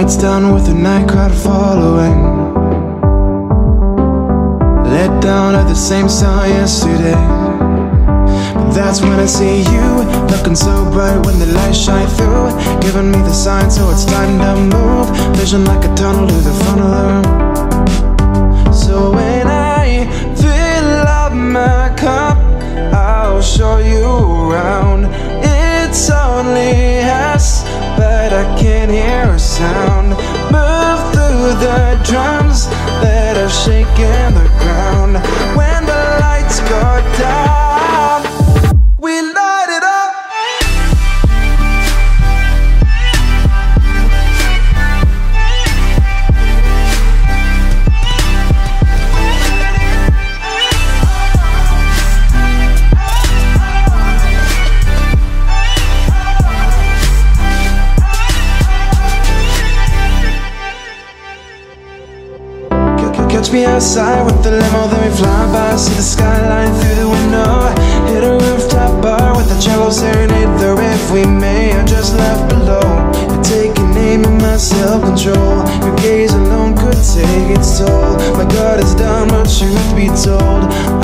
lights down with the night crowd following. Let down at the same sound yesterday. But that's when I see you, looking so bright when the lights shine through, giving me the sign, so it's time to move. Vision like a tunnel to the front of the room. So when I fill up my cup, I'll show you around. It's only us, but I can't hear a sound. Move through the drums that are shaking the ground. When the lights go down, we light it up. Catch me outside with the limo, then we fly by. See the skyline through the window. Hit a rooftop bar with a cello serenade the riff we may have just left below. You're taking aim at my self-control. Your gaze alone could take its toll. My guard is down, but truth be told,